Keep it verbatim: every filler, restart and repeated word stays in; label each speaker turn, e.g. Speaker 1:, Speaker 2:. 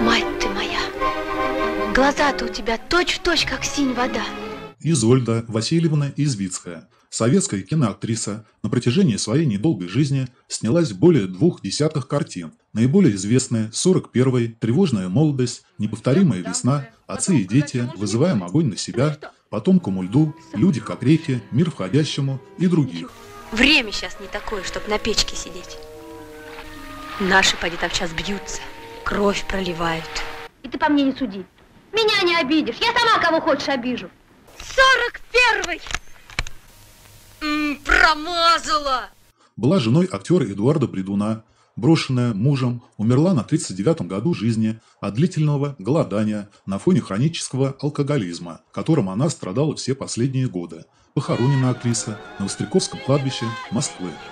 Speaker 1: Мать ты моя, глаза-то у тебя точь-в-точь, как синь вода.
Speaker 2: Изольда Васильевна Извицкая, советская киноактриса, на протяжении своей недолгой жизни снялась в более двух десятках картин. Наиболее известные «сорок первый», «Тревожная молодость», «Неповторимая весна», «Отцы и дети», «Вызываем огонь на себя», «Потомкам льду», «Люди как реки», «Мир входящему» и других.
Speaker 1: Время сейчас не такое, чтобы на печке сидеть. Наши, поди, там сейчас бьются, кровь проливают.
Speaker 3: И ты по мне не суди. Меня не обидишь, я сама кого хочешь обижу.
Speaker 1: сорок первый! М-м, промазала!
Speaker 2: Была женой актера Эдуарда Придуна, брошенная мужем, умерла на тридцать девятом году жизни от длительного голодания на фоне хронического алкоголизма, которым она страдала все последние годы. Похоронена актриса на Востряковском кладбище Москвы.